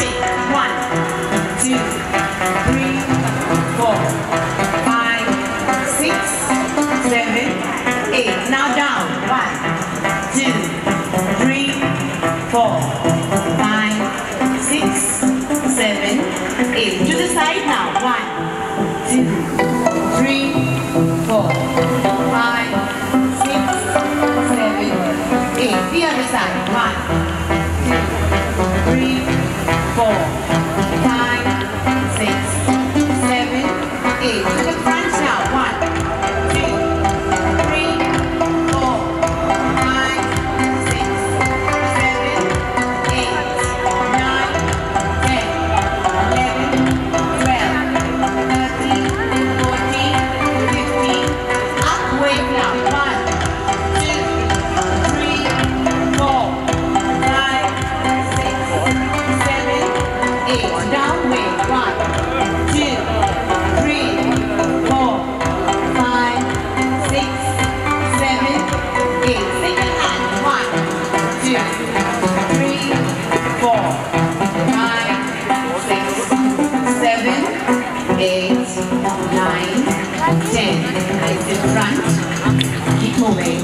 sing. 1, 2, 3, 4, 5, 6, 7, 8. Now down. 1, 2, 3, 4, 5, 6, 7, 8. To the side now. 1, 2, 3, 4, 5, 6, 7, 8. The other side. 1, 2, 3, 4, 5, 6, 7, 8. To the front now. 1, 2, 3, 4, 5, 6, 7, 8, 9, 10, 11, 12, 13, 14, 15. Up, wait now. 1, 2, 3, 4, 5, 6, 7, 8. Down, wait. 1, 2, 3, 4, 5, 6, 7, 8. Second hand. 1, 2, 3, 4, 5, 6, 7, 8, 9, 10. Eyes in front. Keep moving.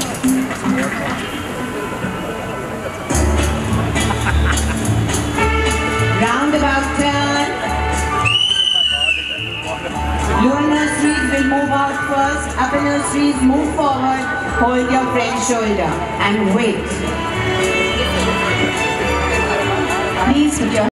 Roundabout turn. Lower nurseries will move out first. Upper nurseries move forward. Hold your friend's shoulder and wait. Please put your